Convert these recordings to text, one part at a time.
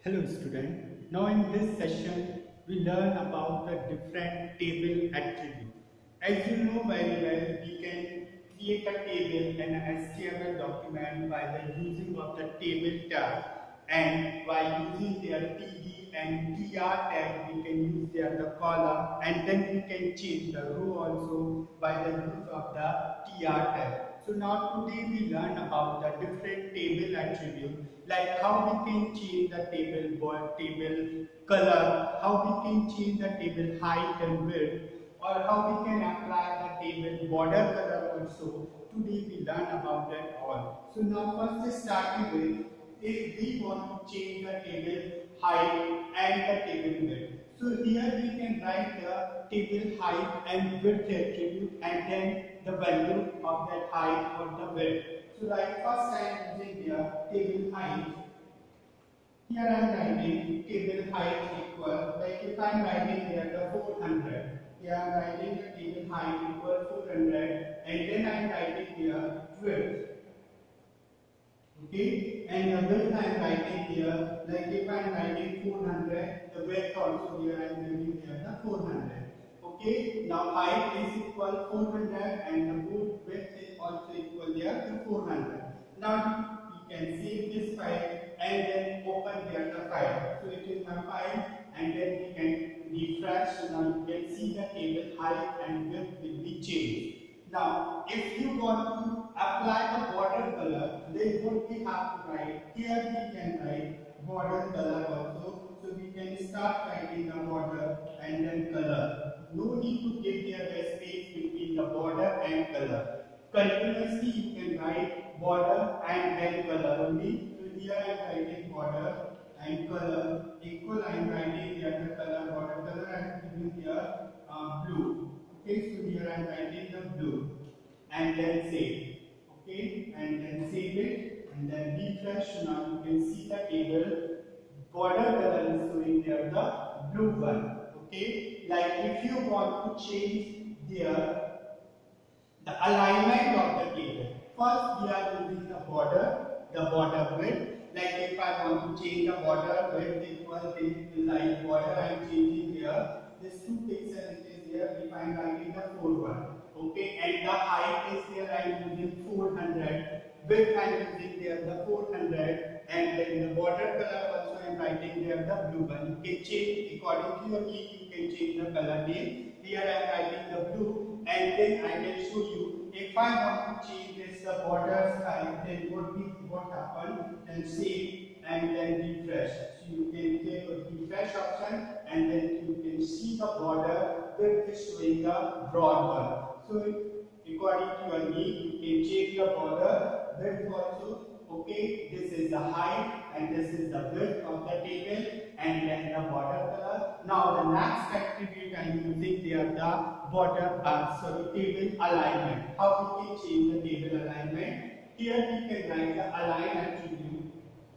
Hello student. Now in this session we learn about the different table attributes. As you know very well, we can create a table in an HTML document by the using of the table tag, and by using their TD and TR tag we can use their the column, and then we can change the row also by the use of the TR tag. So now today we learn about the different table attributes, like how we can change the table color, how we can change the table height and width, or how we can apply the table border color also. Today we learn about that all. So now first starting with, if we want to change the table height and the table width. So here we can write the table height and width attribute, and then the value of that height or the width. So like first I am using the table height. Here I am writing table height equal, like if I am writing here the 400. Here I am writing the table height equal 400, and then I am writing here width. Okay, and the width I am writing here, like if I am writing 400, the width also here I am giving here the 400. Okay, now height is equal 400 and the width is also equal here to 400. Now you can save this file and then open here the file. So it is my file, and then we can refresh. So now you can see the table height and width will be changed. Now, if you want to apply the border color, then what we have to write? Here we can write border color also. So we can start writing the border and then color. No need to give here the space between the border and color. Continuously you can write border and then color only. So here I am writing border and color equal. I am writing here the color, border color I am giving here blue. Okay, so here I am writing the blue, and then save. Okay, and then save it, and then refresh. Now you can see the table border color is showing there the blue one. Okay, like if you want to change the alignment of the table, first we are using the border width. Like if I want to change the border width equal to like border I am changing here. This 2 pixels is here. If I am writing the 4 okay, and the height is here I am using 400. Width I am using there the 400, and then the border color also I am writing there the blue one. You can change according to your need. You can change the color name. Here I am writing the blue, and then I can show you if I want to change this the border style, then what happen, and save and then refresh. So you can take a refresh option, and then you can see the border width is showing the broad one. So according to your need, you can change the border width also. Okay, this is the height and this is the width of the table, and then the border color. Now the next attribute I am using there the table alignment. How we can change the table alignment? Here we can write the align attribute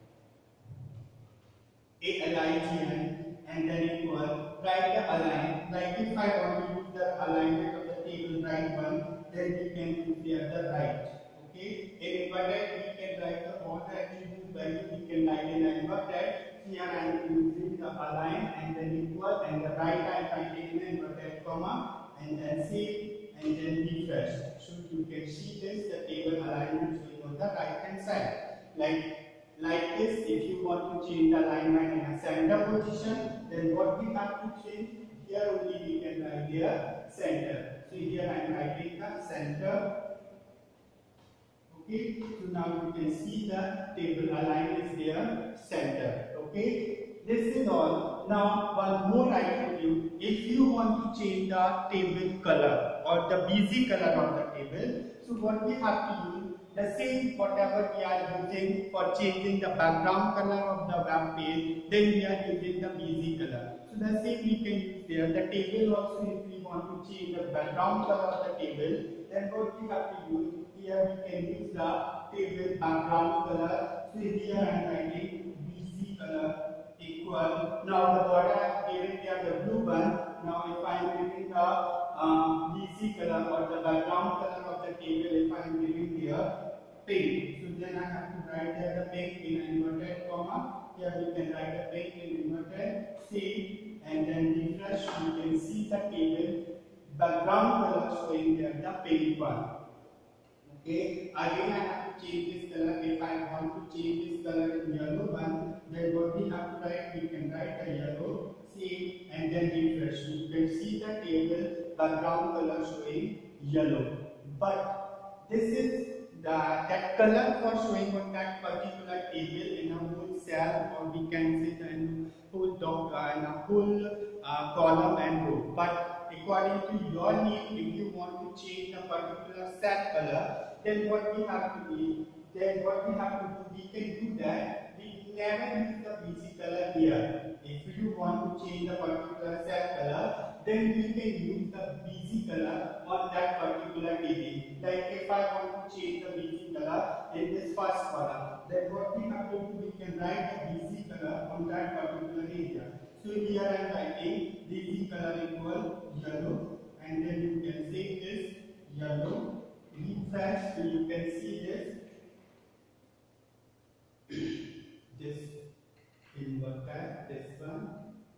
align, and then equal write the align. Like if I want to use the alignment of the table right one, then we can use there the right. Okay, in inverted we can write the all the attribute value we can write in inverted. Here I am using the align and then equal, and the right I am writing in inverted comma, and then save and then refresh. So you can see this the table alignment showing on the right hand side. Like this, if you want to change the alignment in a center position, then what we have to change? Here only we can write here center. So here I am writing the center. Okay, so now you can see the table align is there center. Okay, this is all. Now one more attribute. If you want to change the table color or the busy color of the table, so what we have to use? The same whatever we are using for changing the background color of the web page, then we are using the busy color. So the same we can use there. The table also, if we want to change the background color of the table, then what we have to use? Here we can use the table background color. So here I am writing BC color equal. Now the border I have given here the blue one. Now if I am giving the BC color or the background color of the table, if I am giving here pink, so then I have to write here the pink in inverted comma. Here here we can write a print in inverted, save, and then refresh. You can see the table background color showing there the pink one. Okay, again I have to change this color. If I want to change this color in yellow one, then what we have to write, we can write a yellow, save, and then refresh. You can see the table background color showing yellow. But this is that color for showing on that particular table in a whole cell, or we can say in a whole column and row. But according to your need, if you want to change the particular cell color, then what we have to do, we can do that. We never use the busy color here. If you want to change the particular cell color, then we can use the busy color on that particular table. Like if I want to change the busy color in this first column, then what we have to do, we can write the busy color on that particular area. So here I am writing busy color equal yellow, and then you can say this yellow, refresh, so you can see this inverted, this one,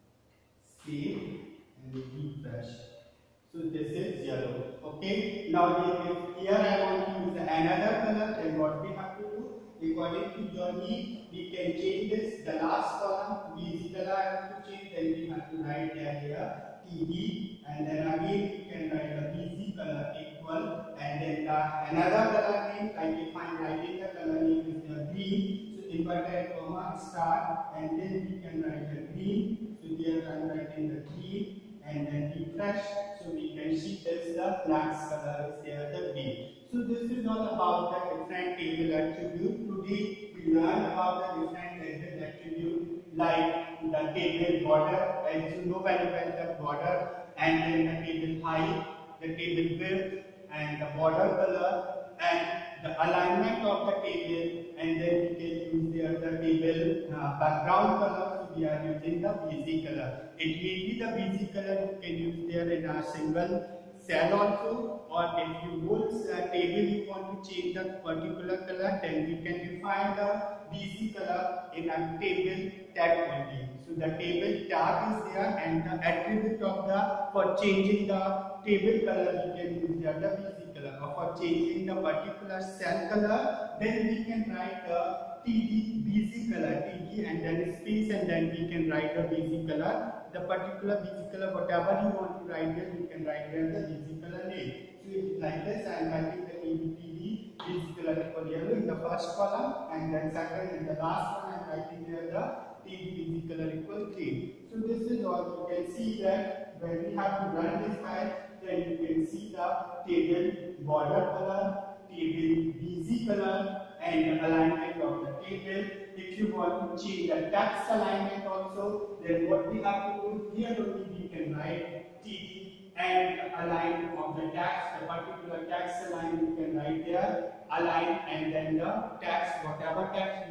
save, and refresh. So this is yellow. Okay. Now if here I want to use another color, then what we have to do, according to your need, we can change this. The last column, busy color I have to change, then we have to write here TD, and then again we can write the busy color equal, and then another color name, like if I am writing the color name is the green, so inverted comma start, and then we can write the green. So here I am writing the green, and then refresh, so we can see this the next color is there, the green. So this is all about the different table attribute. Today we learned about the different table attribute, like the table border, as you know very well, the border, and then the table height, the table width, and the border color, and the alignment of the table, and then we can use there the table background color. So we are using the busy color. It may be the busy color you can use there in a single cell also, or if you whole table you want to change the particular color, then we can define the busy color in a table tag only. So the table tag is there, and the attribute of the for changing the table color we can use there the busy color, or for changing the particular cell color, then we can write the TD busy color, TD and then space, and then we can write the busy color. The particular busy color, whatever you want to write there, you can write there the busy color name. So like this, I am writing the TD busy color equal yellow in the first column, and then second and the last one I am writing there the TD busy color equal green. So this is all. You can see that when we have to run this file, then you can see the table border color, table busy color, and alignment of the table. If you want to change the text alignment also, then what we have to do here only we can write TD and align of the text, the particular text align we can write there, align, and then the text, whatever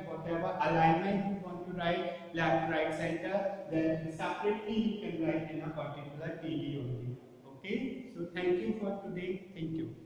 alignment you want to write, left, right, center, then separately you can write in a particular TD only. Okay, so thank you for today. Thank you.